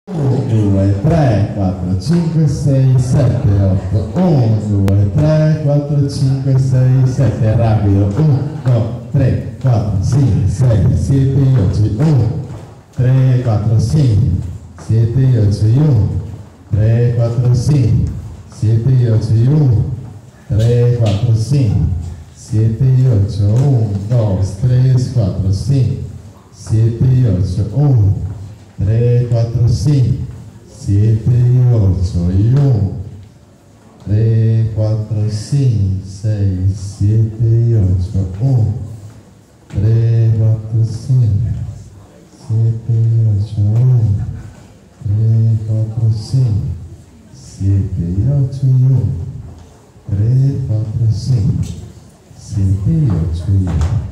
1, 2, 3, 4, 5, 6, 7, 8. 1, 2, 3, 4, 5, 6, 7. Rapido. 1, 2, 3, 4, 5, 6, 7, 8. 1, 3, 4, 5, 7, 8 y 1. 3, 4, 5, 7, 8 y 1. 3, 4, 5, 7 y 8. 1, 2, 3, 4, 5, 7 y 8. 1, 3, 4, 5, 7 y 8 y 1. 3, 4, 5, 6, 7 y 8. 1, 3, 4, 5, 7 y 8. 1, 3, 4, 5, 7 y 8 y 1. 3, 4, 5, 7 y 8 y 1.